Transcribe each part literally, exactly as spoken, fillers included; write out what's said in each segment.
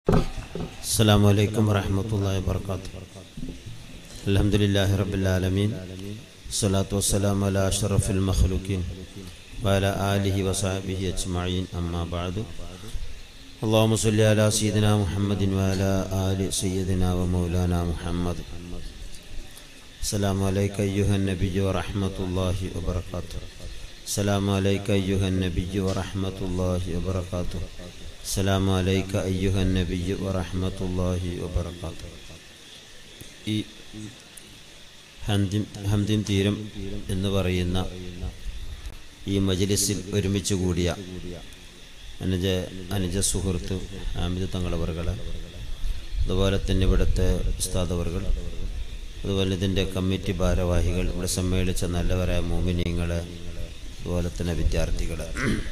السلام عليكم ورحمة الله وبركاته. الحمد لله رب العالمين، الصلاة والسلام على أشرف المخلوقين وعلى آله وصحبه أجمعين، أما بعد. اللهم صل على سيدنا محمد وعلى آل سيدنا ومولانا محمد. السلام عليك أيها النبي ورحمة الله وبركاته. السلام عليك أيها النبي ورحمة الله وبركاته. السلام عليك أيها النبي ورحمة الله وبركاته. ഈ ഹംദിൻ ഹംദിൻ തീരം എന്ന് പറയുന്ന ഈ മജ്ലിസിൽ ഒരുമിച്ച് കൂടിയ അനുജ അനുജ സുഹൃത്ത് ആമിദ് തങ്ങളവറുകളെ, അതുപോലെ തന്നെ ഇവിടുത്തെ ഉസ്താദവറുകൾ, അതുപോലെ ഇതിൻ്റെ കമ്മിറ്റി ഭാരവാഹികൾ, ഇവിടെ സമ്മേളിച്ച നല്ലവരായ മോമിനീങ്ങളെ, അതുപോലെ തന്നെ വിദ്യാർത്ഥികളെ,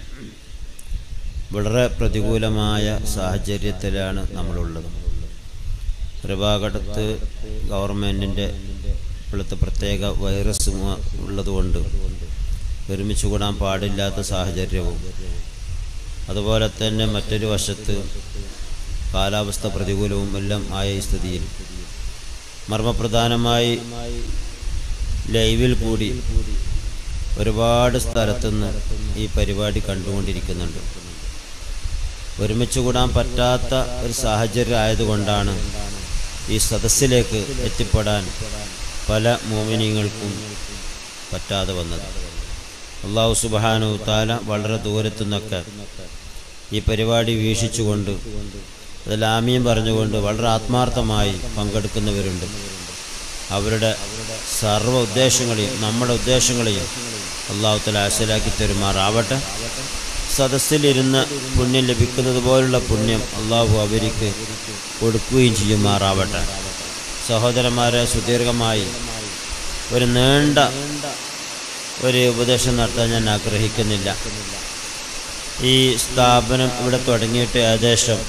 വളരെ പ്രതികൂലമായ സാഹചര്യത്തിലാണ് നമ്മളുള്ളത്. ഒരു ഭാഗത്ത് ഗവൺമെൻറ്റിൻ്റെ ഇപ്പോഴത്തെ പ്രത്യേക വൈറസ് ഉള്ളതുകൊണ്ട് ഒരുമിച്ച് കൂടാൻ പാടില്ലാത്ത സാഹചര്യവും, അതുപോലെ തന്നെ മറ്റൊരു വശത്ത് കാലാവസ്ഥ പ്രതികൂലവും എല്ലാം ആയ ഈ സ്ഥിതിയിൽ മർമ്മപ്രധാനമായി ലൈവിൽ കൂടി ഒരുപാട് സ്ഥലത്തുനിന്ന് ഈ പരിപാടി കണ്ടുകൊണ്ടിരിക്കുന്നുണ്ട്. ഒരുമിച്ച് കൂടാൻ പറ്റാത്ത ഒരു സാഹചര്യം ആയതുകൊണ്ടാണ് ഈ സദസ്സിലേക്ക് എത്തിപ്പെടാൻ പല മോമിനീങ്ങൾക്കും പറ്റാതെ വന്നത്. അല്ലാഹു സുബ്ഹാനഹു തആല വളരെ ദൂരത്തു നിന്നൊക്കെ ഈ പരിപാടി വീക്ഷിച്ചുകൊണ്ട് അതിൽ ആമീൻ പറഞ്ഞുകൊണ്ട് വളരെ ആത്മാർത്ഥമായി പങ്കെടുക്കുന്നവരുണ്ട്. അവരുടെ സർവ്വ ഉദ്ദേശങ്ങളെയും നമ്മുടെ ഉദ്ദേശങ്ങളെയും അല്ലാഹു തആല ഹാസിലാക്കി തരുമാറാവട്ടെ. സദസ്സിലിരുന്ന് പുണ്യം ലഭിക്കുന്നത് പോലുള്ള പുണ്യം അള്ളാഹു അവർക്ക് കൊടുക്കുകയും ചെയ്യുമാറാവട്ടെ. സഹോദരന്മാരെ, സുദീർഘമായി ഒരു നീണ്ട ഒരു ഉപദേശം നടത്താൻ ഞാൻ ആഗ്രഹിക്കുന്നില്ല. ഈ സ്ഥാപനം ഇവിടെ തുടങ്ങിയിട്ട് ഏകദേശം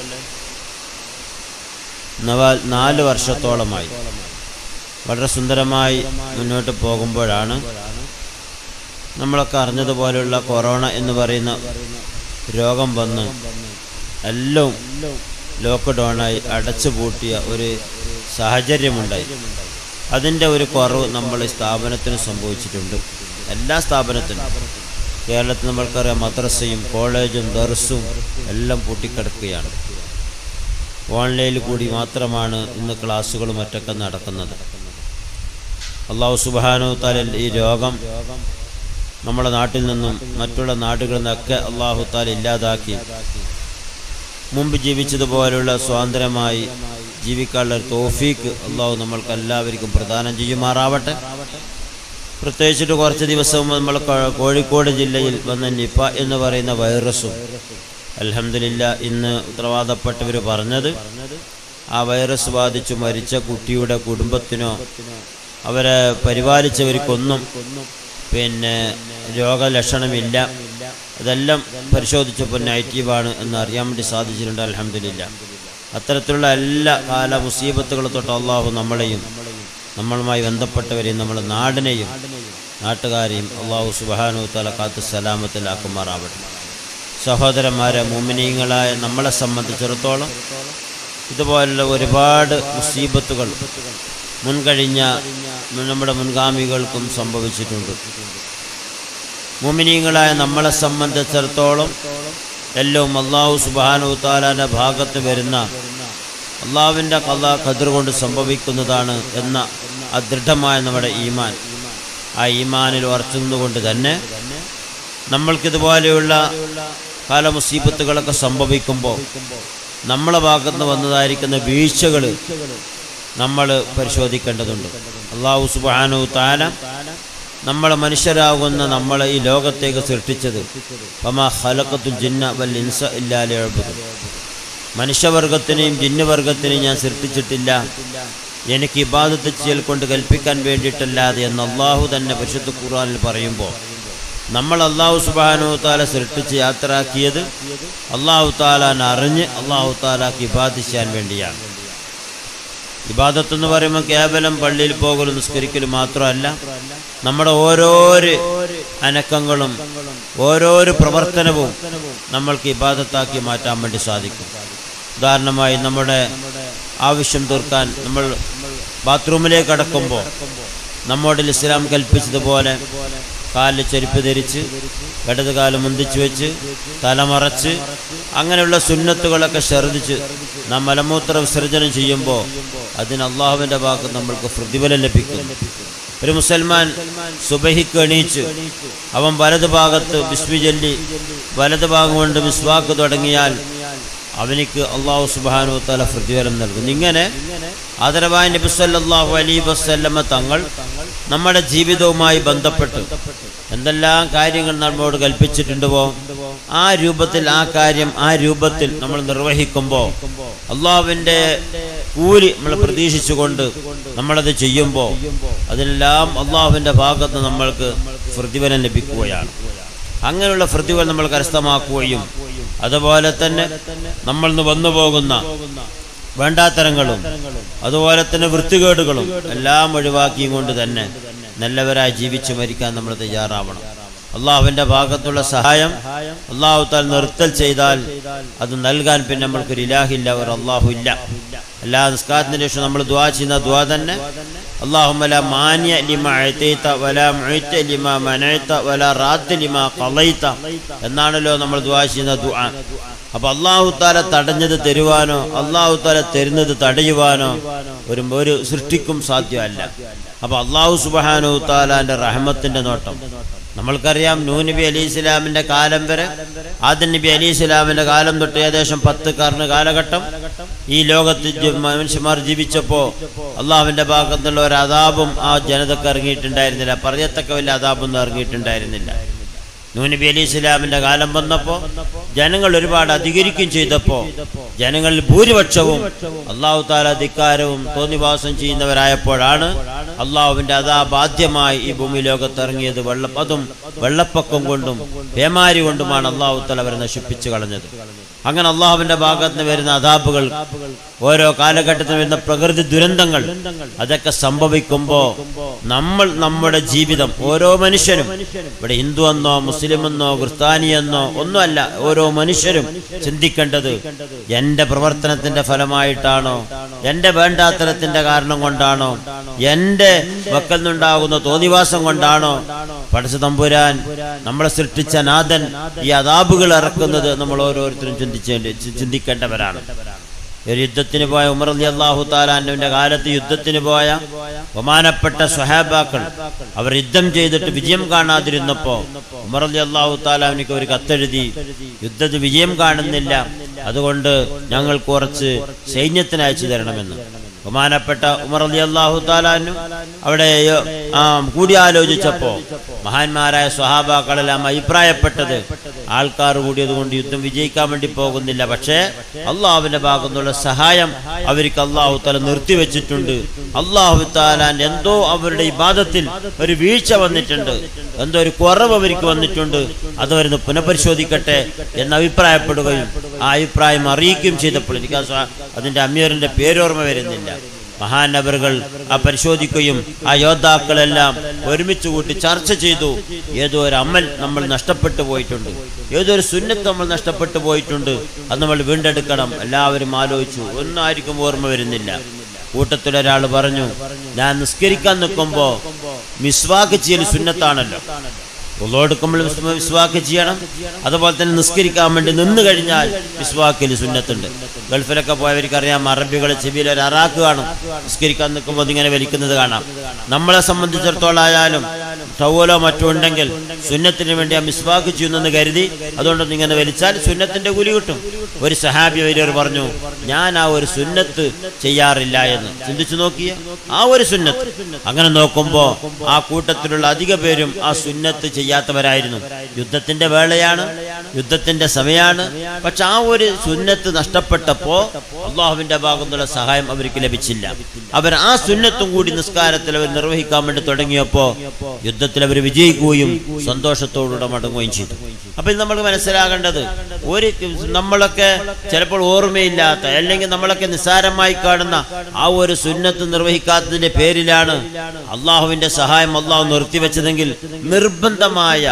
നാല് വർഷത്തോളമായി വളരെ സുന്ദരമായി മുന്നോട്ട് പോകുമ്പോഴാണ് നമ്മളൊക്കെ അറിഞ്ഞതുപോലെയുള്ള കൊറോണ എന്ന് പറയുന്ന രോഗം വന്ന് എല്ലാം ലോക്ക്ഡൗണായി അടച്ചു പൂട്ടിയ ഒരു സാഹചര്യമുണ്ടായി. അതിൻ്റെ ഒരു കുറവ് നമ്മൾ ഈ സ്ഥാപനത്തിന് സംഭവിച്ചിട്ടുണ്ട്. എല്ലാ സ്ഥാപനത്തിനും കേരളത്തിൽ നമ്മൾക്കറിയാം, മദ്രസയും കോളേജും ദർസും എല്ലാം പൂട്ടിക്കിടക്കുകയാണ്. ഓൺലൈനിൽ കൂടി മാത്രമാണ് ഇന്ന് ക്ലാസ്സുകളും മറ്റൊക്കെ നടക്കുന്നത്. അല്ലാഹു സുബ്ഹാനഹു തആല ഈ രോഗം നമ്മുടെ നാട്ടിൽ നിന്നും മറ്റുള്ള നാടുകളിൽ നിന്നൊക്കെ അല്ലാഹു തആല ഇല്ലാതാക്കി മുമ്പ് ജീവിച്ചതുപോലുള്ള സ്വാതന്ത്ര്യമായി ജീവിക്കാനുള്ള തൗഫീക്ക് അല്ലാഹു നമ്മൾക്ക് എല്ലാവർക്കും പ്രദാനം ചെയ്യുമാറാവട്ടെ. പ്രത്യേകിച്ചിട്ട് കുറച്ച് ദിവസം നമ്മൾ കോഴിക്കോട് ജില്ലയിൽ വന്ന നിപ എന്ന് പറയുന്ന വൈറസും അൽഹംദുലില്ലാ ഇന്ന് ഉത്തരവാദപ്പെട്ടവർ പറഞ്ഞത് ആ വൈറസ് ബാധിച്ചു മരിച്ച കുട്ടിയുടെ കുടുംബത്തിനോ അവരെ പരിപാലിച്ചവർക്കൊന്നും പിന്നെ രോഗലക്ഷണമില്ല. അതെല്ലാം പരിശോധിച്ചപ്പോൾ നെഗറ്റീവാണ് എന്ന് അറിയാൻ വേണ്ടി സാധിച്ചിട്ടുണ്ട്. അൽഹംദുലില്ലാ. അത്തരത്തിലുള്ള എല്ലാ കാല മുസീബത്തുകളും തൊട്ട് അള്ളാഹു നമ്മളെയും നമ്മളുമായി ബന്ധപ്പെട്ടവരെയും നമ്മുടെ നാടിനെയും നാട്ടുകാരെയും അള്ളാഹു സുബ്ഹാനഹു തആല കാത്ത് സലാമത്തിലാക്കുമാറാവട്ടെ. സഹോദരന്മാരെ, മുഅ്മിനീങ്ങളായ നമ്മളെ സംബന്ധിച്ചിടത്തോളം ഇതുപോലുള്ള ഒരുപാട് മുസീബത്തുകൾ മുൻകഴിഞ്ഞ നമ്മുടെ മുൻഗാമികൾക്കും സംഭവിച്ചിട്ടുണ്ട്. മുഅ്മിനീങ്ങളായ നമ്മളെ സംബന്ധിച്ചിടത്തോളം എല്ലാം അല്ലാഹു സുബ്ഹാനഹു തആലയുടെ ഭാഗത്ത് വരുന്ന അള്ളാഹുവിൻ്റെ ഖദാ ഖദർ കൊണ്ട് സംഭവിക്കുന്നതാണ് എന്ന അദൃഢമായ നമ്മുടെ ഈമാൻ, ആ ഈമാനിൽ ഉറച്ചുകൊണ്ട് തന്നെ നമ്മൾക്കിതുപോലെയുള്ള കാല മുസീബത്തുകളൊക്കെ സംഭവിക്കുമ്പോൾ നമ്മളെ ഭാഗത്ത് വന്നതായിരിക്കുന്ന വീഴ്ചകൾ നമ്മൾ പരിശോധിക്കേണ്ടതുണ്ട്. അല്ലാഹു സുബ്ഹാനഹു തആല നമ്മളെ മനുഷ്യരാകുന്ന നമ്മളെ ഈ ലോകത്തേക്ക് സൃഷ്ടിച്ചത് വമാ ഖലഖതുൽ ജിന്ന വൽ ഇൻസ ഇല്ലാ ലിയഅ്ബുദൂൻ, മനുഷ്യവർഗത്തിനെയും ജിന്നുവർഗത്തിനെയും ഞാൻ സൃഷ്ടിച്ചിട്ടില്ല എനിക്ക് ഇബാദത്ത് ചെയ്യൽ കൊണ്ട് കൽപ്പിക്കാൻ വേണ്ടിയിട്ടല്ലാതെ എന്ന് അള്ളാഹു തന്നെ പരിശുദ്ധ ഖുർആനിൽ പറയുമ്പോൾ നമ്മൾ അല്ലാഹു സുബ്ഹാനഹു തആല സൃഷ്ടിച്ച് യാത്രയാക്കിയത് അല്ലാഹു തആലാനെ അറിഞ്ഞ് അല്ലാഹു തആലാക്ക് ഇബാദത്ത് ചെയ്യാൻ വേണ്ടിയാണ്. ഇബാദത്ത് എന്ന് പറയുമ്പോൾ കേവലം പള്ളിയിൽ പോകലും നിസ്കരിക്കലും മാത്രമല്ല, നമ്മുടെ ഓരോരോ അനക്കങ്ങളും ഓരോരോ പ്രവർത്തനവും നമ്മൾക്ക് ഇബാദത്താക്കി മാറ്റാൻ വേണ്ടി സാധിക്കും. ഉദാഹരണമായി നമ്മുടെ ആവശ്യം തീർക്കാൻ നമ്മൾ ബാത്റൂമിലേക്ക് കടക്കുമ്പോൾ നമ്മോട് ഇസ്ലാം കൽപ്പിച്ചതുപോലെ കാലിൽ ചെരുപ്പ് ധരിച്ച് ഇടത് കാല് മുന്തിച്ച് വെച്ച് തലമറച്ച് അങ്ങനെയുള്ള സുന്നത്തുകളൊക്കെ ശ്രദ്ധിച്ച് നാം മലമൂത്ര വിസർജനം ചെയ്യുമ്പോൾ അതിന് അള്ളാഹുവിൻ്റെ ഭാഗത്ത് നമ്മൾക്ക് പ്രതിഫലം ലഭിക്കും. ഒരു മുസൽമാൻ സുബഹിക്ക് എണീച്ച് അവൻ വലത് ഭാഗത്ത് ബിസ്മി ചൊല്ലി വലത് ഭാഗം കൊണ്ട് മിസ്വാക്ക് തുടങ്ങിയാൽ അവനിക്ക് അള്ളാഹു സുബ്ഹാനഹു വ തആല പ്രതിഫലം നൽകുന്നു. ഇങ്ങനെ ആദരവായ നബി സല്ലല്ലാഹു അലൈഹി വസല്ലമ തങ്ങൾ നമ്മുടെ ജീവിതവുമായി ബന്ധപ്പെട്ട് എന്തെല്ലാം കാര്യങ്ങൾ നമ്മോട് കൽപ്പിച്ചിട്ടുണ്ടോ ആ രൂപത്തിൽ ആ കാര്യം ആ രൂപത്തിൽ നമ്മൾ നിർവഹിക്കുമ്പോൾ അള്ളാഹുവിൻ്റെ കൂലി നമ്മൾ പ്രതീക്ഷിച്ചുകൊണ്ട് നമ്മളത് ചെയ്യുമ്പോൾ അതിലെല്ലാം അള്ളാഹുവിൻ്റെ ഭാഗത്ത് നമ്മൾക്ക് പ്രതിഫലം ലഭിക്കുകയാണ്. അങ്ങനെയുള്ള പ്രതിഫലം നമ്മൾ കരസ്ഥമാക്കുകയും അതുപോലെ തന്നെ നമ്മൾ വന്നു പോകുന്ന വേണ്ടാത്തരങ്ങളും അതുപോലെ തന്നെ വൃത്തികേടുകളും എല്ലാം ഒഴിവാക്കിയും കൊണ്ട് തന്നെ നല്ലവരായി ജീവിച്ചു മരിക്കാൻ നമ്മൾ തയ്യാറാവണം. അള്ളാഹുവിൻ്റെ ഭാഗത്തുള്ള സഹായം അള്ളാഹു താൽ നിർത്തൽ ചെയ്താൽ അത് നൽകാൻ പിന്നെ നമ്മൾക്കൊരു ഇലാഹില്ല, ഒരു അള്ളാഹു ഇല്ല. എല്ലാ നിസ്കാരത്തിന് ശേഷം നമ്മൾ ദുആ ചെയ്യുന്ന ദുആ തന്നെ അല്ലാഹുമ്മ ലാ മാനിയ ലിമാ അഅതൈത വലാ മുഅ്ത ലിമാ മനഅത വലാ റാദ്ദ ലിമാ ഖളൈത എന്നാണല്ലോ നമ്മൾ ദുആ ചെയ്യുന്ന ദുആ. അപ്പോൾ അല്ലാഹു തആല തടഞ്ഞത് തരുവാനോ അല്ലാഹു തആല തരുന്നത് തടയുവാനോ ഒരു ഒരു സൃഷ്ടിക്കും സാധ്യമല്ല. അപ്പോൾ അല്ലാഹു സുബ്ഹാനഹു തആലാന്റെ റഹ്മത്തിന്റെ നോട്ടം നമ്മൾക്കറിയാം. നൂഹ് നബി അലൈഹി ഇസ്ലാമിന്റെ കാലം വരെ ആദം നബി അലൈഹി ഇസ്ലാമിന്റെ കാലം തൊട്ട് ഏകദേശം പത്ത് കർണ കാലഘട്ടം ഈ ലോകത്ത് മനുഷ്യന്മാർ ജീവിച്ചപ്പോൾ അള്ളാഹുവിന്റെ ഭാഗത്തുള്ള ഒരു അദാബും ആ ജനതക്ക് ഇറങ്ങിയിട്ടുണ്ടായിരുന്നില്ല, പറയത്തക്ക വലിയ അദാബൊന്നും ഇറങ്ങിയിട്ടുണ്ടായിരുന്നില്ല. നൂഹ് നബി അലൈഹി ഇസ്ലാമിന്റെ കാലം വന്നപ്പോൾ ജനങ്ങൾ ഒരുപാട് അധികരിക്കുകയും ചെയ്തപ്പോൾ ജനങ്ങളിൽ ഭൂരിപക്ഷവും അള്ളാഹു തആല ധിക്കാരവും തോന്നിവാസം ചെയ്യുന്നവരായപ്പോഴാണ് അള്ളാഹുവിന്റെ അദാബ് ആദ്യമായി ഈ ഭൂമി ലോകത്ത് ഇറങ്ങിയത്. വെള്ള അതും വെള്ളപ്പൊക്കം കൊണ്ടും പേമാരി കൊണ്ടുമാണ് അള്ളാഹു തആല അവരെ നശിപ്പിച്ചു കളഞ്ഞത്. അങ്ങനെ അള്ളാഹുവിന്റെ ഭാഗത്ത് നിന്ന് വരുന്ന അദാബുകൾ, ഓരോ കാലഘട്ടത്തിൽ വരുന്ന പ്രകൃതി ദുരന്തങ്ങൾ, അതൊക്കെ സംഭവിക്കുമ്പോൾ നമ്മൾ നമ്മുടെ ജീവിതം ഓരോ മനുഷ്യനും, ഇവിടെ ഹിന്ദു എന്നോ മുസ്ലിം എന്നോ ക്രിസ്ത്യാനിയെന്നോ ഒന്നുമല്ല, ഓരോ മനുഷ്യരും ചിന്തിക്കേണ്ടത് എൻ്റെ പ്രവർത്തനത്തിന്റെ ഫലമായിട്ടാണോ, എൻ്റെ വേണ്ടാത്തരത്തിന്റെ കാരണം കൊണ്ടാണോ, എൻ്റെ മക്കളിൽ നിന്നുണ്ടാകുന്ന തോന്നിവാസം കൊണ്ടാണോ പടച്ച തമ്പുരാൻ നമ്മളെ സൃഷ്ടിച്ച നാഥൻ ഈ അദാബുകൾ ഇറക്കുന്നത് നമ്മൾ ഓരോരുത്തരും ചിന്തിച്ചേണ്ടി ചിന്തിക്കേണ്ടവരാണ്. ഒരു യുദ്ധത്തിന് പോയ ഉമർ റളിയല്ലാഹു തആല അൻഹുവിന്റെ കാലത്ത് യുദ്ധത്തിന് പോയ ബഹുമാനപ്പെട്ട സ്വഹാബാക്കൾ അവർ യുദ്ധം ചെയ്തിട്ട് വിജയം കാണാതിരുന്നപ്പോൾ ഉമർ റളിയല്ലാഹു തആല അവനിക്ക് ഒരു കത്തെഴുതി, യുദ്ധത്തിൽ വിജയം കാണുന്നില്ല, അതുകൊണ്ട് ഞങ്ങൾ കുറച്ച് സൈന്യത്തിന് അയച്ചു തരണമെന്ന്. ബഹുമാനപ്പെട്ട ഉമർ റളിയല്ലാഹു തആല അൻഹു അവിടെ കൂടിയാലോചിച്ചപ്പോൾ മഹാന്മാരായ സ്വഹാബാക്കളെല്ലാം അഭിപ്രായപ്പെട്ടത് ആൾക്കാർ കൂടിയത് കൊണ്ട് യുദ്ധം വിജയിക്കാൻ വേണ്ടി പോകുന്നില്ല, പക്ഷേ അള്ളാഹുവിന്റെ ഭാഗത്തുനിന്നുള്ള സഹായം അവർക്ക് അള്ളാഹു തആല നിർത്തിവെച്ചിട്ടുണ്ട്. അള്ളാഹു തആല എന്തോ അവരുടെ ഇബാദത്തിൽ ഒരു വീഴ്ച വന്നിട്ടുണ്ട്, എന്തോ ഒരു കുറവ് അവർക്ക് വന്നിട്ടുണ്ട്, അതവരൊന്ന് പുനഃപരിശോധിക്കട്ടെ എന്ന് അഭിപ്രായപ്പെടുകയും ആ അഭിപ്രായം അറിയിക്കുകയും ചെയ്തപ്പോൾ എനിക്ക് അതിന്റെ അമീറിന്റെ പേരോർമ്മ വരുന്നില്ല. മഹാനവറുകൾ ആ പരിശോധിക്കുകയും ആ യോദ്ധാക്കളെല്ലാം ഒരുമിച്ച് കൂട്ടി ചർച്ച ചെയ്തു. ഏതോ ഒരു അമൽ നമ്മൾ നഷ്ടപ്പെട്ടു പോയിട്ടുണ്ട്, ഏതോ ഒരു സുന്നത്ത് നമ്മൾ നഷ്ടപ്പെട്ടു പോയിട്ടുണ്ട്, അത് നമ്മൾ വീണ്ടെടുക്കണം. എല്ലാവരും ആലോചിച്ചു, ഒന്നും ആർക്കും ഓർമ്മ വരുന്നില്ല. കൂട്ടത്തിലൊരാൾ പറഞ്ഞു, ഞാൻ നിസ്കരിക്കാൻ നിൽക്കുമ്പോൾ മിസ്വാക്ക് ചെയ്യൽ സുന്നത്താണല്ലോ, ഉള്ളോടുക്കുമ്പോൾ മിസ്വാക്ക് ചെയ്യണം, അതുപോലെ തന്നെ നിസ്കരിക്കാൻ വേണ്ടി നിന്ന് കഴിഞ്ഞാൽ മിസ്വാക്കിൽ സുന്നത്തുണ്ട്. ഗൾഫിലൊക്കെ പോയവർക്കറിയാം, അറബികളെ ചെവിയിൽ ഒരു അറാക്ക് കാണും, നിസ്കരിക്കാൻ നിൽക്കുമ്പോൾ അതിങ്ങനെ വലിക്കുന്നത് കാണാം. നമ്മളെ സംബന്ധിച്ചിടത്തോളം ആയാലും ടവലോ മറ്റോ ഉണ്ടെങ്കിൽ സുന്നത്തിന് വേണ്ടി ആ മിസ്വാക്ക് ചെയ്യുന്നെന്ന് കരുതി അതുകൊണ്ടൊന്നും ഇങ്ങനെ വലിച്ചാൽ സുന്നത്തിന്റെ കൂലി കിട്ടും. ഒരു സഹാബി വലിയവർ പറഞ്ഞു, ഞാൻ ആ ഒരു സുന്നത്ത് ചെയ്യാറില്ല എന്ന്. ചിന്തിച്ചു നോക്കിയ ആ ഒരു സുന്നത്ത്. അങ്ങനെ നോക്കുമ്പോ ആ കൂട്ടത്തിലുള്ള അധിക പേരും ആ സുന്നത്ത് ചെയ്യാത്തവരായിരുന്നു. യുദ്ധത്തിന്റെ വേളയാണ്, യുദ്ധത്തിന്റെ സമയമാണ്, പക്ഷെ ആ ഒരു സുന്നത്ത് നഷ്ടപ്പെട്ടപ്പോ അള്ളാഹുവിന്റെ ഭാഗത്തുള്ള സഹായം അവർക്ക് ലഭിച്ചില്ല. അവർ ആ സുന്നത്തും കൂടി നിസ്കാരത്തിൽ അവർ നിർവഹിക്കാൻ വേണ്ടി തുടങ്ങിയപ്പോ യുദ്ധത്തിൽ അവർ വിജയിക്കുകയും സന്തോഷത്തോടുകൂടെ മടങ്ങുകയും ചെയ്തു. അപ്പൊ ഇത് നമ്മൾ മനസ്സിലാകേണ്ടത്, ഒരു നമ്മളൊക്കെ ചിലപ്പോൾ ഓർമ്മയില്ലാത്ത അല്ലെങ്കിൽ നമ്മളൊക്കെ നിസ്സാരമായി കാണുന്ന ആ ഒരു സുന്നത്ത് നിർവഹിക്കാത്തതിന്റെ പേരിലാണ് അള്ളാഹുവിന്റെ സഹായം അള്ളാഹു നിർത്തിവെച്ചതെങ്കിൽ നിർബന്ധമായ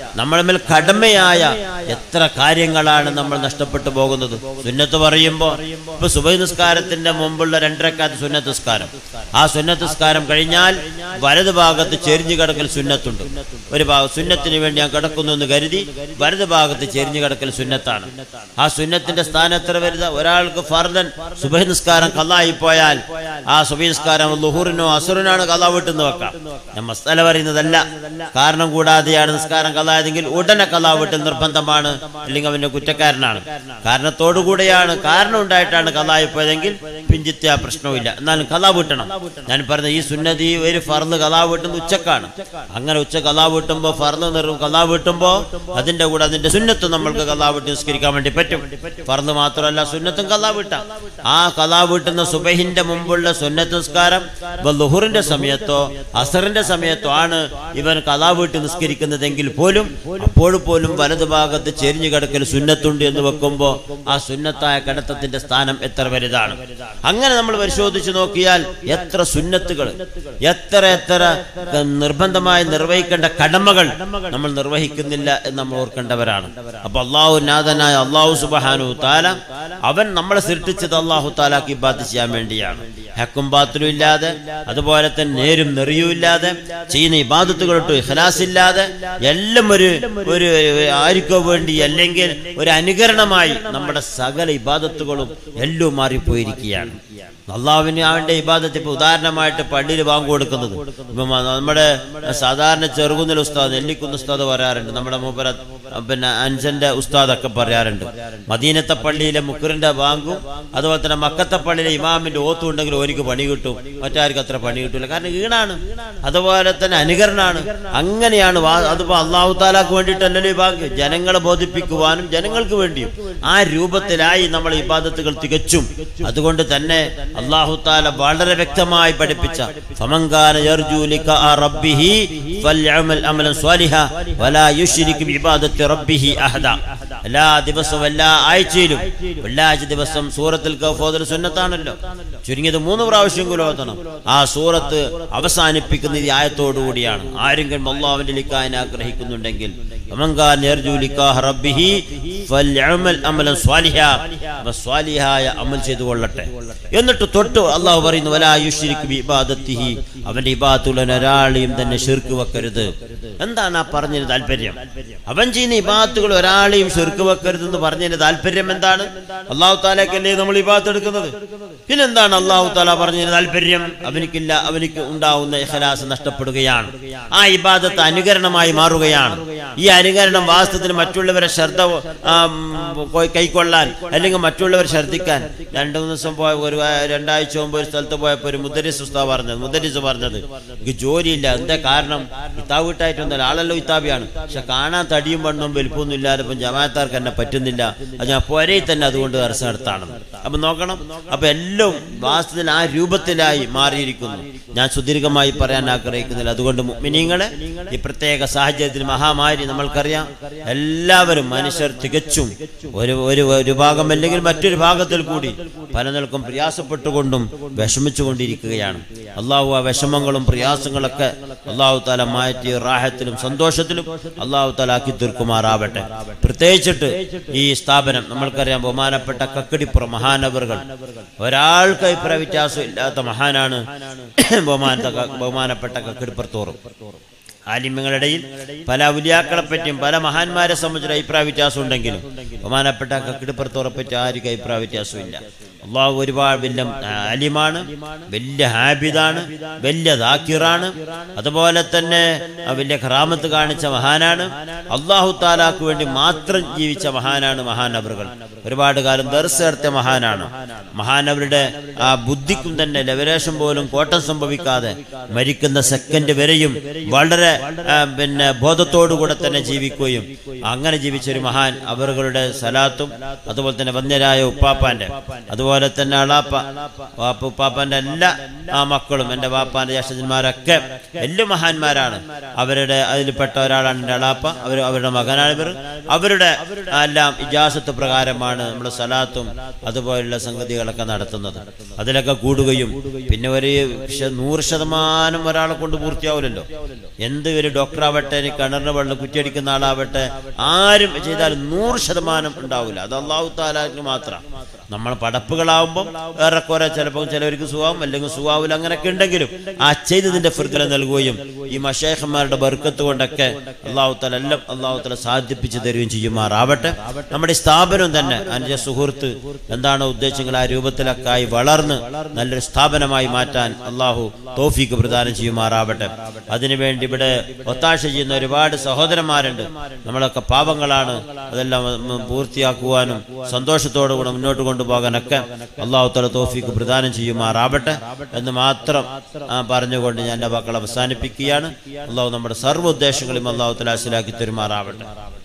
നമ്മുടെ മേൽ കടമയായ എത്ര കാര്യങ്ങളാണ് നമ്മൾ നഷ്ടപ്പെട്ടു പോകുന്നത്. സുന്നത്ത് പറയുമ്പോൾ ഇപ്പൊ സുബഹി നിസ്കാരത്തിന്റെ മുമ്പുള്ള രണ്ടരക്കാത്ത് സുന്നത്ത് നിസ്കാരം, ആ സുന്നത്ത് നിസ്കാരം കഴിഞ്ഞാൽ വലതു ഭാഗത്ത് ചെരിഞ്ഞു കിടക്കൽ സുന്നത്തുണ്ട്. ഒരു ഭാഗം സുന്നത്തിന് വേണ്ടി ഞാൻ കിടക്കുന്നു എന്ന് കരുതി വലതു ഭാഗത്ത് ചെരിഞ്ഞു കിടക്കൽ സുന്നത്താണ്. ആ സുന്നത്തിന്റെ സ്ഥാനം എത്ര വലുതാ. ഒരാൾക്ക് ഫർദൻ സുബഹി നിസ്കാരം ഖളായി പോയാൽ ആ സുബഹി നിസ്കാരം ളുഹൂറിനോ അസ്റിനാണ് ഖളാ വിട്ടെന്ന് വെക്കാം. ഞാൻ മസ്അല പറയുന്നതല്ല, കാരണം കൂടാതെയാണ് നിസ്കാരം ഖളായതെങ്കിൽ ഉടനെ ഖളാ വിട്ടൽ നിർബന്ധമാണ്, അല്ലെങ്കിൽ അവന്റെ കുറ്റക്കാരനാണ്. കാരണത്തോടുകൂടെയാണ്, കാരണം ഉണ്ടായിട്ടാണ് ഖളായി പോയതെങ്കിൽ പിഞ്ചിത്ത പ്രശ്നവുമില്ല, എന്നാലും ഖളാ വിട്ടണം. ഞാൻ പറഞ്ഞ ഈ സുന്നത്ത് ഈ ഒരു ഫർദ് ഖളാ വിട്ടുന്നത് ഉച്ചക്കാണ്. അങ്ങനെ ഉച്ച ഖളാ വിട്ടുമ്പോ ഫർദ് നിറും ഖളാ വിട്ടുമ്പോ അതിന്റെ കൂടെ അതിന്റെ സുന്നത്ത് നമ്മൾക്ക് ഖളാ വിട്ട് നിസ്കരിക്കാൻ വേണ്ടി പറ്റും. ഫർദ് മാത്രമല്ല സുന്നത്തും ഖളാ വിട്ടാം. ആ ഖളാ വിട്ടുന്ന സുബഹിന്റെ മുമ്പുള്ള സുന്നത്ത് നിസ്കാരം ളുഹുറിന്റെ സമയത്തോ അസറിന്റെ സമയത്തോ ആണ് ഇവൻ ഖളാ വിട്ട് നിസ്കരിക്കുന്നതെങ്കിൽ പോലും അപ്പോഴും പോലും വലതു ഭാഗത്ത് ചെരിഞ്ഞു കിടക്കൽ സുന്നത്തുണ്ട് എന്ന് വെക്കുമ്പോൾ ആ സുന്നത്തായ കിടത്തത്തിന്റെ സ്ഥാനം എത്ര വലുതാണ്. അങ്ങനെ നമ്മൾ പരിശോധിച്ചു നോക്കിയാൽ എത്ര സുന്നത്തുകൾ, എത്ര എത്ര നിർബന്ധമായി നിർവഹിക്കേണ്ട കടമകൾ നമ്മൾ നിർവഹിക്കുന്നില്ല എന്ന് നമ്മൾ ഓർക്കേണ്ടവരാണ്. അപ്പൊ അള്ളാഹു നാഥനായ അള്ളാഹു സുബ്ഹാനഹു തആല അവൻ നമ്മളെ സൃഷ്ടിച്ചത് അള്ളാഹു തആലാക്ക് ഇബാദത്ത് ചെയ്യാൻ വേണ്ടിയാണ്. ഹക്കും ബാത്തിലും ഇല്ലാതെ, അതുപോലെ തന്നെ നേരും നെറിയും ഇല്ലാതെ ചെയ്യുന്ന ഇബാദത്തുകളൊട്ട് ഇഖ്ലാസ് ഇല്ലാതെ എല്ലാം ഒരു ഒരു ആർക്കോ വേണ്ടി അല്ലെങ്കിൽ ഒരു അനുകരണമായി നമ്മുടെ സകല ഇബാദത്തുകളും എല്ലാം മാറിപ്പോയിരിക്കുകയാണ്. അള്ളാഹുവിന് അവന്റെ ഇബാദത്ത് ഇപ്പൊ ഉദാഹരണമായിട്ട് പള്ളിയിൽ ബാങ്ക് കൊടുക്കുന്നത് ഇപ്പൊ നമ്മുടെ സാധാരണ ചെറുകുന്നൽ ഉസ്താദ്, നെല്ലിക്കുന്ന് ഉസ്താദ് പറയാറുണ്ട്, നമ്മുടെ മൂപ്പര പിന്നെ അൻസന്റെ ഉസ്താദൊക്കെ പറയാറുണ്ട്, മദീനത്തെ പള്ളിയിലെ മുക്കറിന്റെ ബാങ്കും അതുപോലെ തന്നെ മക്കത്തെ പള്ളിയിലെ ഇമാമിന്റെ ഓത്തും ഉണ്ടെങ്കിൽ ഓനിക്ക് പണി കിട്ടും, മറ്റാർക്കും അത്ര പണി കിട്ടില്ല. കാരണം ഈണാണ്, അതുപോലെ തന്നെ അനുകരണാണ്. അങ്ങനെയാണ് അതിപ്പോ അള്ളാഹു താലാക്ക് വേണ്ടിയിട്ടല്ലല്ലോ ഈ ബാങ്ക്, ജനങ്ങളെ ബോധിപ്പിക്കുവാനും ജനങ്ങൾക്ക് വേണ്ടിയും ആ രൂപത്തിലായി നമ്മൾ ഇബാദത്തുകൾ തികച്ചും. അതുകൊണ്ട് തന്നെ അല്ലാഹു തആല വളരെ വ്യക്തമായി പഠിപ്പിച്ച ഫമൻകാന യർജു ലിഖാ റബ്ബിഹി ഫൽയഅമൽ അമലൻ സ്വാലിഹാ വലാ യുശ്രിക് ബിഇബാദത്തി റബ്ബിഹി അഹദ. എല്ലാ ദിവസവും എല്ലാ ആഴ്ചയിലും വെള്ളിയാഴ്ച ദിവസം സൂറത്തുൽ കഹ്ഫ് ഓതൽ സുന്നത്താണല്ലോ, ചുരുങ്ങിയത് മൂന്ന് പ്രാവശ്യമെങ്കിലും ഓതണം. ആ സൂറത്ത് അവസാനിപ്പിക്കുന്ന ഈ ആയത്തോടു കൂടിയാണ്. ആരെങ്കിലും അല്ലാഹുവിന്റെ ലിഖാനെ ആഗ്രഹിക്കുന്നുണ്ടെങ്കിൽ ഫമൻകാന യർജു ലിഖാ റബ്ബിഹി ഫൽയഅമൽ അമലൻ സ്വാലിഹാ, സ്വാലിഹായ അമൽ ചെയ്തു കൊള്ളട്ടെ. എന്നിട്ട് തൊട്ട് അള്ളാഹു പറയുന്നു വലാ യുശ്രിക് ബിഇബാദത്തിഹി, അവന്റെ ഇബാദത്തുകളിൽ ഒരാളെയും തന്നെ ശിർക്ക് വെക്കരുത്. എന്താണ് ആ പറഞ്ഞതിന് താല്പര്യം? അവൻ ചെയ്യുന്ന ഇബാദത്തുകൾ ഒരാളെയും ശിർക്ക് വെക്കരുത് എന്ന് പറഞ്ഞതിന്റെ താല്പര്യം എന്താണ്? അള്ളാഹു തആലക്കല്ലേ നമ്മൾ ഇബാദത്ത് എടുക്കുന്നത്, പിന്നെന്താണ് അള്ളാഹു തആല പറഞ്ഞതിന് താല്പര്യം? അവനിക്കില്ല, അവനിക്ക് ഉണ്ടാവുന്ന ഇഖ്ലാസ് നഷ്ടപ്പെടുകയാണ്, ആ ഇബാദത്ത് അനുകരണമായി മാറുകയാണ്. ഈ അനുകരണം വാസ്തവത്തിൽ മറ്റുള്ളവരെ ശ്രദ്ധ കൈക്കൊള്ളാൻ അല്ലെങ്കിൽ മറ്റുള്ളവരെ ശ്രദ്ധിക്കാൻ. രണ്ടു മൂന്ന് ദിവസം പോയ ഒരു രണ്ടാഴ്ച മുമ്പ് ഒരു സ്ഥലത്ത് പോയപ്പോൾ ഒരു മുദരിസ് ഉസ്താദ് പറഞ്ഞത് മുദരിസ് പറഞ്ഞത് എനിക്ക് ജോലിയില്ല. എന്താ കാരണം? ഇത്താവ് വീട്ടായിട്ടൊന്നല്ല, ആളല്ലോ ഇത്താബിയാണ്, പക്ഷെ കാണാൻ തടിയും വണ്ണവും വലുപ്പമൊന്നും ഇല്ലാതെ ഇപ്പം ജമാഅത്താർക്ക് എന്നെ പറ്റുന്നില്ല, അത് ഞാൻ പോരയിൽ തന്നെ അതുകൊണ്ട് ദർസ് നടത്താണ്. അപ്പൊ നോക്കണം, അപ്പൊ എല്ലാം വാസ്തവത്തിൽ ആ രൂപത്തിലായി മാറിയിരിക്കുന്നു. ഞാൻ സുദീർഘമായി പറയാൻ ആഗ്രഹിക്കുന്നില്ല. അതുകൊണ്ട് മുഅ്മിനീങ്ങളെ ഈ പ്രത്യേക സാഹചര്യത്തിൽ മഹാമാരി നമ്മൾക്കറിയാം, എല്ലാവരും മനുഷ്യർ തികച്ചും ഒരു ഒരു ഒരു ഭാഗം അല്ലെങ്കിൽ മറ്റൊരു ഭാഗത്തിൽ കൂടി പല നിലക്കും പ്രയാസപ്പെട്ടുകൊണ്ടും വിഷമിച്ചുകൊണ്ടിരിക്കുകയാണ്. അള്ളാഹു ആ വിഷമങ്ങളും പ്രയാസങ്ങളൊക്കെ അള്ളാഹു താല മാറ്റി റാഹത്തിലും സന്തോഷത്തിലും അള്ളാഹു താല ആക്കി തീർക്കുമാറാവട്ടെ. പ്രത്യേകിച്ചിട്ട് ഈ സ്ഥാപനം നമ്മൾക്കറിയാം, ബഹുമാനപ്പെട്ട കക്കടിപ്പുറം മഹാനവറുകൾ ഒരാൾക്ക് അഭിപ്രായ വ്യത്യാസം ഇല്ലാത്ത മഹാനാണ് ബഹുമാന ബഹുമാനപ്പെട്ട കക്കടിപ്പുറത്തോറും. ആലിമ്യങ്ങളിടയിൽ പല ഔലിയാക്കളെ പറ്റിയും പല മഹാന്മാരെ സംബന്ധിച്ച അഭിപ്രായ വ്യത്യാസം ഉണ്ടെങ്കിലും ബഹുമാനപ്പെട്ട കക്കടിപ്പുറത്തോറെ പറ്റി ആർക്കും അഭിപ്രായ വ്യത്യാസമില്ല. അള്ളാഹു ഒരുപാട് വലിയ ആലിമാണ്, വലിയ ഹാബിദാണ്, വലിയ ദാക്കിറാണ്, അതുപോലെ തന്നെ വലിയ ഖറാമത്ത് കാണിച്ച മഹാനാണ്. അള്ളാഹു താലാക്ക് വേണ്ടി മാത്രം ജീവിച്ച മഹാനാണ് മഹാനവറുകൾ. ഒരുപാട് കാലം ദർസ് നടത്തിയ മഹാനാണ്. മഹാനവരുടെ ആ ബുദ്ധിക്കും തന്നെ ലവലേശം പോലും കോട്ടം സംഭവിക്കാതെ മരിക്കുന്ന സെക്കൻഡ് വരെയും വളരെ പിന്നെ ബോധത്തോടുകൂടെ തന്നെ ജീവിക്കുകയും അങ്ങനെ ജീവിച്ച ഒരു മഹാൻ. അവറുകളുടെ സലാത്തും അതുപോലെ തന്നെ വന്യരായ ഉപ്പാപ്പാന്റെ അതുപോലെ അതുപോലെ തന്നെ അളാപ്പ വാപ്പ ഉപ്പാപ്പൻ്റെ എല്ലാ ആ മക്കളും എൻ്റെ വാപ്പാൻ്റെ ജ്യേഷ്ഠന്മാരൊക്കെ വലിയ മഹാന്മാരാണ്. അവരുടെ അതിൽപ്പെട്ട ഒരാളാണ് എൻ്റെ അളാപ്പ. അവർ അവരുടെ മകനാണ് ഇവർ. അവരുടെ എല്ലാം ഇജാസത്ത് പ്രകാരമാണ് നമ്മുടെ സലാത്തും അതുപോലുള്ള സംഗതികളൊക്കെ നടത്തുന്നത്. അതിലൊക്കെ കൂടുകയും പിന്നെ ഒരു നൂറ് ശതമാനം ഒരാളെ കൊണ്ട് പൂർത്തിയാവില്ലല്ലോ. എന്ത് ഒരു ഡോക്ടറാവട്ടെ, കിണറിന് വെള്ളം കുറ്റിയടിക്കുന്ന ആളാവട്ടെ, ആരും ചെയ്താലും നൂറ് ശതമാനം ഉണ്ടാവില്ല. അത് അള്ളാഹു തആലക്ക് മാത്രം. നമ്മൾ പടപ്പുകളാവുമ്പം ഏറെക്കുറെ ചിലപ്പോൾ ചിലവർക്ക് സുഖാവും, അല്ലെങ്കിൽ സുഖാവില്ല. അങ്ങനെയൊക്കെ ഉണ്ടെങ്കിലും ആ ചെയ്തതിന്റെ ഫിർഖല നൽകുകയും ഈ മശൈഖന്മാരുടെ ബർക്കത്ത് കൊണ്ടൊക്കെ അള്ളാഹു തആല എല്ലാം അള്ളാഹു തആല സാധിപ്പിച്ചു തരുകയും ചെയ്യുമാറാവട്ടെ. നമ്മുടെ സ്ഥാപനം തന്നെ അതിൻ്റെ സുഹൃത്ത് എന്താണ് ഉദ്ദേശങ്ങൾ ആ രൂപത്തിലൊക്കെ ആയി വളർന്ന് നല്ലൊരു സ്ഥാപനമായി മാറ്റാൻ അള്ളാഹു തൗഫീഖ് പ്രദാനം ചെയ്യുമാറാവട്ടെ. അതിനുവേണ്ടി ഇവിടെ ഒത്താശ ചെയ്യുന്ന ഒരുപാട് സഹോദരന്മാരുണ്ട്. നമ്മളൊക്കെ പാവങ്ങളാണ്. അതെല്ലാം പൂർത്തിയാക്കുവാനും സന്തോഷത്തോടു കൂടെ മുന്നോട്ട് കൊണ്ടുപോകാനൊക്കെ അള്ളാഹു തആല തൗഫീഖ് പ്രദാനം ചെയ്യുമാറാവട്ടെ എന്ന് മാത്രം പറഞ്ഞുകൊണ്ട് ഞാൻ എൻ്റെ വാക്കുകൾ അവസാനിപ്പിക്കുകയാണ്. അള്ളാഹു നമ്മുടെ സർവ്വ ഉദ്ദേശങ്ങളും അള്ളാഹു തആല ഹാസിലാക്കി തരുമാറാവട്ടെ.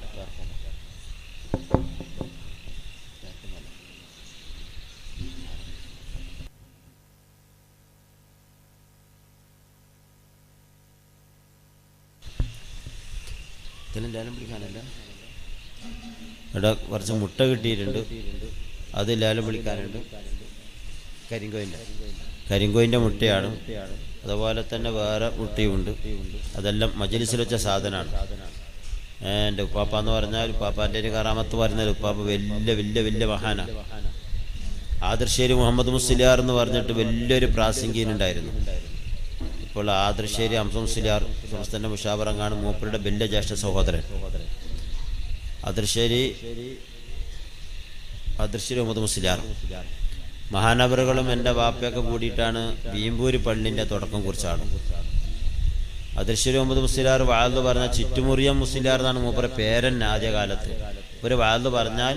ലേലം വിളിക്കാനല്ല, ഇവിടെ കുറച്ച് മുട്ട കിട്ടിയിട്ടുണ്ട്, അത് ലേലം വിളിക്കാനുണ്ട്. കരിങ്കോയിൻ്റെ കരിങ്കോയിൻ്റെ മുട്ടയാണ്. അതുപോലെ തന്നെ വേറെ മുട്ടയുണ്ട്. അതെല്ലാം മജ്‌ലിസിൽ വെച്ച സാധനമാണ്. എൻ്റെ ഉപ്പാപ്പ എന്ന് പറഞ്ഞാൽ ഉപ്പാപ്പാൻ്റെ ഒരു കറാമത്ത് പറഞ്ഞാൽ ഉപ്പാപ്പ വലിയ വലിയ വലിയ മഹാനാണ്. ആദർശേരി മുഹമ്മദ് മുസ്ലിയാർ എന്ന് പറഞ്ഞിട്ട് വലിയൊരു പ്രാസംഗികനുണ്ടായിരുന്നു. ഇപ്പോൾ ആദർശേരി ഹംസ മുസ്ലിയാർ സംസ്ഥാന മുഷാവറങ്ങാണ് മൂപ്പരുടെ വലിയ ജ്യേഷ്ഠ സഹോദരൻ. ആദർശേരി ആദർശേരി മുഹമ്മദ് മുസ്ലിയാർ മഹാനവറുകളും എൻ്റെ വാപ്പയൊക്കെ കൂടിയിട്ടാണ് വീമ്പൂര് പള്ളിൻ്റെ തുടക്കം കുറിച്ചാണ്. ആദർശേരി മുഹമ്മദ് മുസ്ലിയാർ വാഴ്ന്നു പറഞ്ഞ ചിറ്റുമുറിയം മുസ്ലിയാർ എന്നാണ് മൂപ്പരെ പേരൻ. ആദ്യകാലത്ത് ഒരു വാഴ്ന്നു പറഞ്ഞാൽ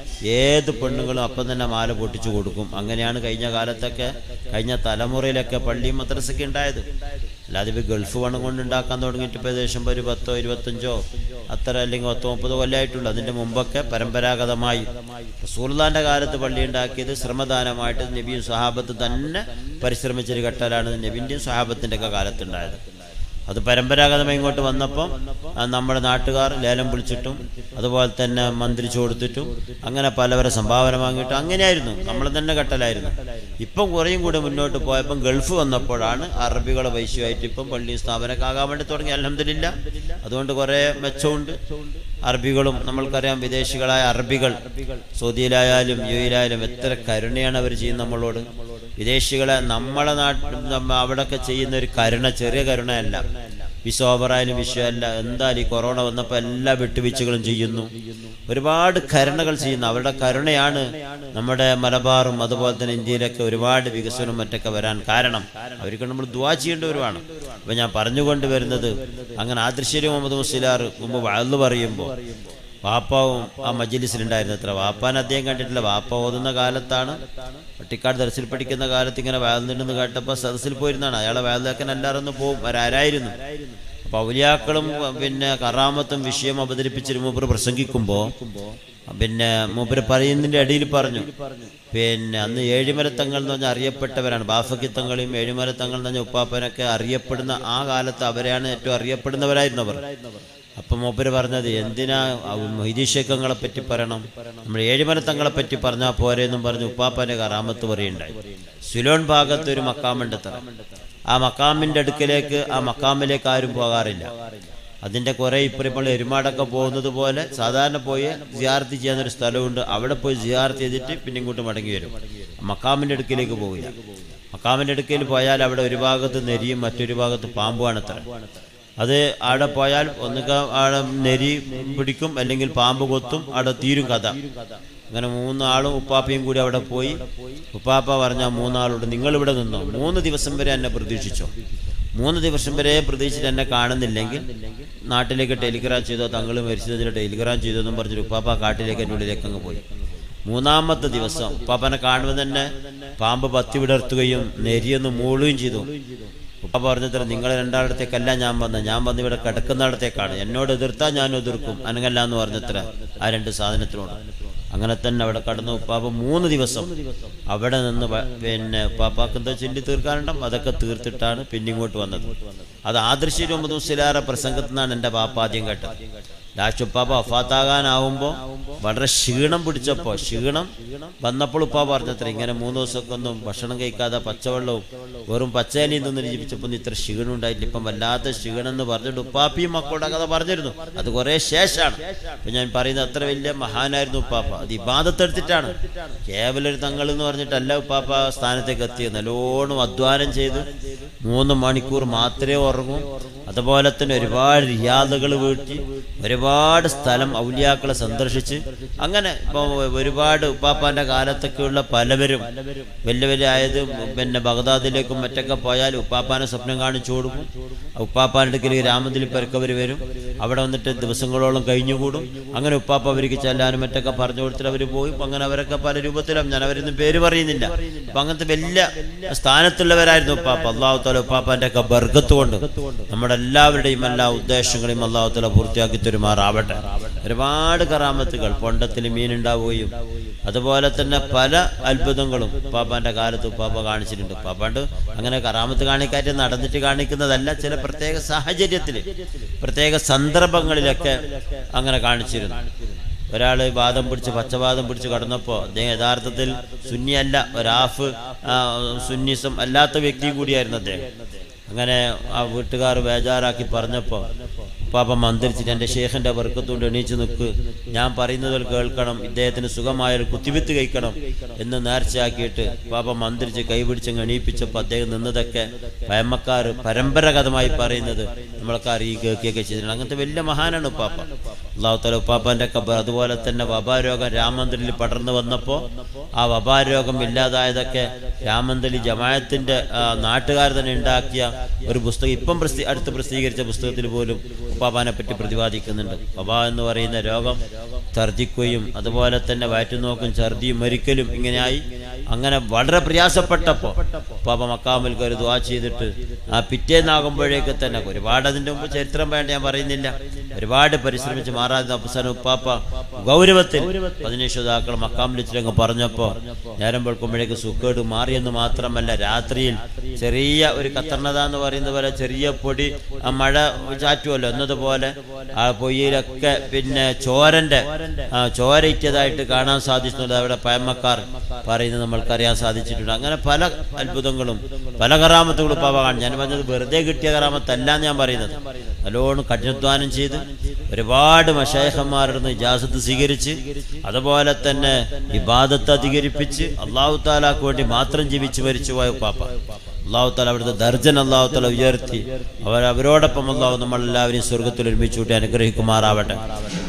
ഏത് പെണ്ണുങ്ങളും അപ്പം തന്നെ മാല പൊട്ടിച്ചു കൊടുക്കും. അങ്ങനെയാണ് കഴിഞ്ഞ കാലത്തൊക്കെ കഴിഞ്ഞ തലമുറയിലൊക്കെ പള്ളിയും മദ്രസയൊക്കെ ഉണ്ടായത്. അല്ലാതെ ഇപ്പോൾ ഗൾഫ് പണം കൊണ്ടുണ്ടാക്കാൻ തുടങ്ങിയിട്ട് ഇപ്പോൾ ഏകദേശം ഒരു പത്തോ ഇരുപത്തഞ്ചോ അത്ര അല്ലെങ്കിൽ പത്തോ മുപ്പതോ കൊല്ലമായിട്ടുള്ളൂ. അതിൻ്റെ മുമ്പൊക്കെ പരമ്പരാഗതമായി റസൂലുള്ളാഹിന്റെ കാലത്ത് പള്ളി ഉണ്ടാക്കിയത് ശ്രമദാനമായിട്ട് നബിയും സഹാബത്ത് തന്നെ പരിശ്രമിച്ചൊരു ഘട്ടത്തിലാണ് നബിൻ്റെയും സഹാബത്തിൻ്റെ ഒക്കെ കാലത്തുണ്ടായത്. അത് പരമ്പരാഗതമായി ഇങ്ങോട്ട് വന്നപ്പം നമ്മുടെ നാട്ടുകാർ ലേലം വിളിച്ചിട്ടും അതുപോലെ തന്നെ മന്ത്രിച്ചു കൊടുത്തിട്ടും അങ്ങനെ പലവരെ സംഭാവന വാങ്ങിയിട്ടും അങ്ങനെയായിരുന്നു. നമ്മൾ തന്നെ കെട്ടലായിരുന്നു. ഇപ്പം കുറേയും കൂടെ മുന്നോട്ട് പോയപ്പം ഗൾഫ് വന്നപ്പോഴാണ് അറബികളെ വൈശ്യമായിട്ട് ഇപ്പം പള്ളി സ്ഥാപനമൊക്കെ ആകാൻ വേണ്ടി തുടങ്ങി. അൽഹംദുലില്ലാ, അതുകൊണ്ട് കുറേ മെച്ചമുണ്ട്. അറബികളും നമ്മൾക്കറിയാം, വിദേശികളായ അറബികൾ സൗദിയിലായാലും യു എയിലായാലും എത്ര കരുണയാണ് അവർ ചെയ്യുന്നത് നമ്മളോട്. വിദേശികളെ നമ്മളെ നാട്ടിൽ അവിടെയൊക്കെ ചെയ്യുന്ന ഒരു കരുണ ചെറിയ കരുണയല്ല. വിസോബറായാലും വിഷയമല്ല. എന്തായാലും ഈ കൊറോണ വന്നപ്പോൾ എല്ലാ വിട്ടുവീഴ്ചകളും ചെയ്യുന്നു, ഒരുപാട് കരുണകൾ ചെയ്യുന്നു. അവരുടെ കരുണയാണ് നമ്മുടെ മലബാറും അതുപോലെ തന്നെ ഇന്ത്യയിലൊക്കെ ഒരുപാട് വികസനവും മറ്റൊക്കെ വരാൻ കാരണം. അവർക്ക് നമ്മൾ ദുആ ചെയ്യേണ്ടവരുമാണ്. അപ്പം ഞാൻ പറഞ്ഞുകൊണ്ട് വരുന്നത്, അങ്ങനെ ആദർശേരി മുഹമ്മദ് മുസ്ലിയാർ മുമ്പ് വഅ്ള് പറയുമ്പോൾ വാപ്പാവും ആ മജ്‌ലിസിലുണ്ടായിരുന്നു. അത്ര വാപ്പാൻ അദ്ദേഹം കണ്ടിട്ടില്ല. വാപ്പ ഓതുന്ന കാലത്താണ്, പട്ടിക്കാട് ദർസിൽ പഠിക്കുന്ന കാലത്ത് ഇങ്ങനെ വഅ്ളുണ്ടെന്ന് കേട്ടപ്പോൾ സദസ്സിൽ പോയിരുന്നാണ്. അയാളെ വഅ്ള് കേൾക്കാൻ എല്ലാവരും ഒന്ന് പോകും, അവരാരായിരുന്നു. അപ്പോൾ ഔലിയാക്കളും പിന്നെ കറാമത്തും വിഷയം അവതരിപ്പിച്ചിട്ട് മൂപ്പർ പ്രസംഗിക്കുമ്പോൾ പിന്നെ മൂപ്പര് പറയുന്നതിൻ്റെ ഇടയിൽ പറഞ്ഞു, പിന്നെ അന്ന് ഏഴിമലത്തങ്ങൾ എന്ന് പറഞ്ഞാൽ അറിയപ്പെട്ടവരാണ്. ബാഫക്കിത്തങ്ങളെയും ഏഴിമലത്തങ്ങൾ എന്ന് പറഞ്ഞാൽ ഉപ്പാപ്പനൊക്കെ അറിയപ്പെടുന്ന ആ കാലത്ത് അവരെയാണ് ഏറ്റവും അറിയപ്പെടുന്നവരായിരുന്നു അവർ. അപ്പം മൂപ്പര് പറഞ്ഞത്, എന്തിനാ മൊയ്തീശക്കങ്ങളെ പറ്റി പറയണം, നമ്മൾ ഏഴിമലത്തങ്ങളെ പറ്റി പറഞ്ഞാൽ പോരെന്നും പറഞ്ഞ് ഉപ്പാപ്പൻ്റെ കറാമത്ത് പറയുണ്ടായി. സിലോൺ ഭാഗത്ത് ഒരു മക്കാമുണ്ട്. തറ ആ മക്കാമിൻ്റെ അടുക്കലേക്ക് ആ മക്കാമിലേക്ക് ആരും പോകാറില്ല. അതിൻ്റെ കുറേ ഇപ്പം ഇപ്പോൾ എരുമാടൊക്കെ പോകുന്നത് പോലെ സാധാരണ പോയി സിയാറത്ത് ചെയ്യാനൊരു സ്ഥലമുണ്ട്. അവിടെ പോയി സിയാറത്ത് ചെയ്തിട്ട് പിന്നെ ഇങ്ങോട്ട് മടങ്ങി വരും. മക്കാമിൻ്റെ അടുക്കിലേക്ക് പോകില്ല. മക്കാമിൻ്റെ അടുക്കൽ പോയാൽ അവിടെ ഒരു ഭാഗത്ത് നെരിയും മറ്റൊരു ഭാഗത്ത് പാമ്പുമാണ്. അത്ര അത് അവിടെ പോയാൽ ഒന്നുക അവിടെ നെരി പിടിക്കും, അല്ലെങ്കിൽ പാമ്പ് കൊത്തും, അവിടെ തീരും കഥ. അങ്ങനെ മൂന്നാളും ഉപ്പാപ്പയും കൂടി അവിടെ പോയി. ഉപ്പാപ്പ പറഞ്ഞ മൂന്നാളോട്, നിങ്ങളിവിടെ നിന്നോ, മൂന്ന് ദിവസം വരെ എന്നെ പ്രതീക്ഷിച്ചോ. മൂന്ന് ദിവസം വരെ പ്രതീക്ഷിച്ചിട്ട് എന്നെ കാണുന്നില്ലെങ്കിൽ നാട്ടിലേക്ക് ടെലിഗ്രാം ചെയ്തോ, തങ്ങൾ മരിച്ചതിൽ ടെലിഗ്രാം ചെയ്തോ എന്നും പറഞ്ഞിട്ട് ഉപ്പാപ്പ കാട്ടിലേക്ക് എൻ്റെ ഉള്ളിലേക്ക് അങ്ങ് പോയി. മൂന്നാമത്തെ ദിവസം ഉപ്പാപ്പനെ കാണുമ്പോൾ തന്നെ പാമ്പ് പത്തി വിടർത്തുകയും നെരിയൊന്ന് മൂളുകയും ചെയ്തു. ഉപ്പ പറഞ്ഞത്ര, നിങ്ങൾ രണ്ടാളിടത്തേക്കല്ല ഞാൻ വന്നത്, ഞാൻ വന്ന് ഇവിടെ കിടക്കുന്നിടത്തേക്കാണ്. എന്നോട് എതിർത്താൽ ഞാൻ എതിർക്കും, അനങ്ങല്ല എന്ന് പറഞ്ഞത്ര ആ രണ്ട് സാധനത്തിനോട്. അങ്ങനെ തന്നെ അവിടെ കടന്നു. ഉപ്പാപ്പ മൂന്ന് ദിവസം അവിടെ നിന്ന് പിന്നെ ഉപ്പാപ്പാക്ക് എന്താ ചൊല്ലി തീർക്കാനുണ്ടാവും, അതൊക്കെ തീർത്തിട്ടാണ് പിന്നെ ഇങ്ങോട്ട് വന്നത്. അത് ആദർശി മുഹമ്മദ് മുസ്ലിയാരുടെ പ്രസംഗത്തിൽ നിന്നാണ് എൻ്റെ പാപ്പ ആദ്യം കേട്ടത്. ലാസ്റ്റ് ഉപ്പാപ്പ വഫാത്താകാനാവുമ്പോൾ വളരെ ക്ഷീണം പിടിച്ചപ്പോൾ ക്ഷീണം വന്നപ്പോൾ ഉപ്പാ പറഞ്ഞത്ര ഇങ്ങനെ മൂന്ന് ദിവസമൊക്കെ ഒന്നും ഭക്ഷണം കഴിക്കാതെ പച്ചവെള്ളവും വെറും പച്ചയിലയും നിന്ന് ജീവിച്ചപ്പോൾ ഇത്ര ക്ഷീണം ഉണ്ടായിട്ടില്ല, ഇപ്പം വല്ലാത്ത ക്ഷീണം എന്ന് പറഞ്ഞിട്ട് ഉപ്പാപ്പിയും മക്കളുടെ കഥ പറഞ്ഞിരുന്നു. അത് കുറേ ശേഷമാണ്. അപ്പം ഞാൻ പറയുന്നത് അത്ര വലിയ മഹാനായിരുന്നു ഉപ്പാപ്പ. അത് ഇബാദത്തെടുത്തിട്ടാണ്, കേവലം ഒരു തങ്ങൾ എന്ന് പറഞ്ഞിട്ടല്ല ഉപ്പാപ്പ സ്ഥാനത്തേക്ക് എത്തിയത്. നല്ലോണം അധ്വാനം ചെയ്ത് മൂന്ന് മണിക്കൂർ മാത്രമേ ഉറങ്ങൂ. അതുപോലെ തന്നെ ഒരുപാട് റിയാദുകൾ വീട്ടി ഒരുപാട് സ്ഥലം ഔലിയാക്കളെ സന്ദർശിച്ച് അങ്ങനെ ഇപ്പോൾ ഒരുപാട് ഉപ്പാപ്പാൻ്റെ കാലത്തൊക്കെയുള്ള പലവരും വലിയ വലിയ ആയത് പിന്നെ ബഗ്ദാദിലേക്കും മറ്റൊക്കെ പോയാൽ ഉപ്പാപ്പാനെ സ്വപ്നം കാണിച്ചു കൊടുക്കും. ഉപ്പാപ്പാൻ്റെ അടുക്കൽ ഗ്രാമത്തിൽ പെരക്കവർ വരും, അവിടെ വന്നിട്ട് ദിവസങ്ങളോളം കഴിഞ്ഞുകൂടും. അങ്ങനെ ഉപ്പാപ്പ അവർക്ക് ചെല്ലാനും മറ്റൊക്കെ പറഞ്ഞു കൊടുത്തിട്ട് അവർ പോയി. അങ്ങനെ അവരൊക്കെ പല രൂപത്തിലും, ഞാൻ അവരൊന്നും പേര് പറയുന്നില്ല. അപ്പം അങ്ങനത്തെ വലിയ സ്ഥാനത്തുള്ളവരായിരുന്നു ഉപ്പാപ്പ. അള്ളാഹു തആല ഉപ്പാപ്പാൻ്റെ ഒക്കെ ബർക്കത്ത് കൊണ്ട് നമ്മുടെ എല്ലാവരുടെയും എല്ലാ ഉദ്ദേശങ്ങളെയും അള്ളാഹു തആല പൂർത്തിയാക്കി തരുമാറാവട്ടെ. ഒരുപാട് കറാമത്തുകൾ പൊണ്ടത്തിൽ മീനുണ്ടാവുകയും അതുപോലെ തന്നെ പല അത്ഭുതങ്ങളും ഉപ്പാപ്പാൻ്റെ കാലത്ത് ഉപ്പാപ്പ കാണിച്ചിട്ടുണ്ട്. ഉപ്പാപ്പാണ്ട് അങ്ങനെ കറാമത്ത് കാണിക്കാറ്റ് നടന്നിട്ട് കാണിക്കുന്നതല്ല, ചില പ്രത്യേക സാഹചര്യത്തിൽ പ്രത്യേക സന്ദർഭങ്ങളിലൊക്കെ അങ്ങനെ കാണിച്ചിരുന്നു. ഒരാൾ വാദം പിടിച്ച് പച്ചവാദം പിടിച്ച് കടന്നപ്പോൾ അദ്ദേഹം യഥാർത്ഥത്തിൽ സുന്നിയല്ല, ഒരാഫ് സുന്നിസം അല്ലാത്ത വ്യക്തി കൂടിയായിരുന്നു അദ്ദേഹം. അങ്ങനെ ആ വീട്ടുകാർ ബേജാറാക്കി പറഞ്ഞപ്പോൾ ഉപ്പാപ്പ മന്ത്രിച്ചിട്ട് എൻ്റെ ഷേഖിൻ്റെ ബർക്കത്തുകൊണ്ട് എണീച്ച് നിൽക്ക്, ഞാൻ പറയുന്നതിൽ കേൾക്കണം, ഇദ്ദേഹത്തിന് സുഖമായൊരു കുത്തിവിത്ത് കഴിക്കണം എന്ന് നേർച്ചയാക്കിയിട്ട് ഉപ്പാപ്പ മന്ത്രിച്ച് കൈപിടിച്ചങ്ങ് എണീപ്പിച്ചപ്പോൾ അദ്ദേഹം നിന്നതൊക്കെ പയമ്മക്കാർ പരമ്പരാഗതമായി പറയുന്നത് നമ്മളൊക്കെ അറിയി കേൾക്കുകയൊക്കെ ചെയ്തിട്ടുണ്ട്. അങ്ങനത്തെ വലിയ മഹാനാണ് ഉപ്പാപ്പ. അല്ലാഹു തആല ഉപ്പാപ്പാൻ്റെ ഒക്കെ. അതുപോലെ തന്നെ വബാരോഗം രാമന്തലിൽ പടർന്നു വന്നപ്പോൾ ആ വബാരോഗം ഇല്ലാതായതൊക്കെ രാമന്തലി ജമാഅത്തിൻ്റെ നാട്ടുകാർ തന്നെ ഉണ്ടാക്കിയ ഒരു പുസ്തകം ഇപ്പം പ്രസി അടുത്ത് പ്രസിദ്ധീകരിച്ച പുസ്തകത്തിൽ പോലും ഉപ്പാപ്പാനെ പറ്റി പ്രതിപാദിക്കുന്നുണ്ട്. വബാ എന്ന് പറയുന്ന രോഗം ഛർദിക്കുകയും അതുപോലെ തന്നെ വയറ്റുനോക്കും ഛർദിയും മരിക്കലും ഇങ്ങനെയായി അങ്ങനെ വളരെ പ്രയാസപ്പെട്ടപ്പോൾ ഉപ്പാപ്പ മക്കാമിൽ കയറി ദുആ ചെയ്തിട്ട് ആ പിറ്റേന്നാകുമ്പോഴേക്ക് തന്നെ ഒരുപാട് അതിൻ്റെ മുമ്പ് ചരിത്രം വേണ്ട ഞാൻ പറയുന്നില്ല, ഒരുപാട് പരിശ്രമിച്ച് മാറാതെ അവസാനം ഉപ്പാപ്പ ഗൗരവത്തിൽ പതിനേശുതാക്കൾ മക്കാമിൽ വെച്ചിട്ടങ്ങ് പറഞ്ഞപ്പോൾ നേരം വെളുക്കുമ്പോഴേക്ക് സുക്കേട് മാറിയെന്ന് മാത്രമല്ല രാത്രിയിൽ ചെറിയ ഒരു കത്തർണത എന്ന് പറയുന്ന പോലെ ചെറിയ പൊടി ആ മഴ ചാറ്റുമല്ലോ എന്നതുപോലെ ആ പൊയ്യിലൊക്കെ പിന്നെ ചോരൻ്റെ ചോര ഇറ്റതായിട്ട് കാണാൻ സാധിച്ചിട്ടുണ്ട്. അവിടെ പയമ്മക്കാർ പറയുന്നത് നമ്മൾക്കറിയാൻ സാധിച്ചിട്ടുണ്ട്. അങ്ങനെ പല അത്ഭുതങ്ങളും പല കറാമത്തുകളും പാവ കാണും. ഞാൻ പറഞ്ഞത് വെറുതെ കിട്ടിയ കറാമത്തല്ല ഞാൻ പറയുന്നത്. നല്ലോണം കഠിനാധ്വാനം ചെയ്ത് ഒരുപാട് മശൈഖന്മാരുടെ നിന്ന് ഇജാസത്ത് സ്വീകരിച്ച് അതുപോലെ തന്നെ ഇബാദത്ത് അധികരിപ്പിച്ച് അല്ലാഹു തആലക്ക് വേണ്ടി മാത്രം ജീവിച്ച് മരിച്ചു പോയ ഉപ്പാപ്പ. അല്ലാഹു തആല അവിടുത്തെ ദർജൻ അല്ലാഹു തആല ഉയർത്തി അവർ അവരോടൊപ്പം അല്ലാഹു നമ്മളെല്ലാവരെയും സ്വർഗ്ഗത്തിൽ ഒരുമിച്ച് കൂട്ടി അനുഗ്രഹിക്കുമാറാവട്ടെ.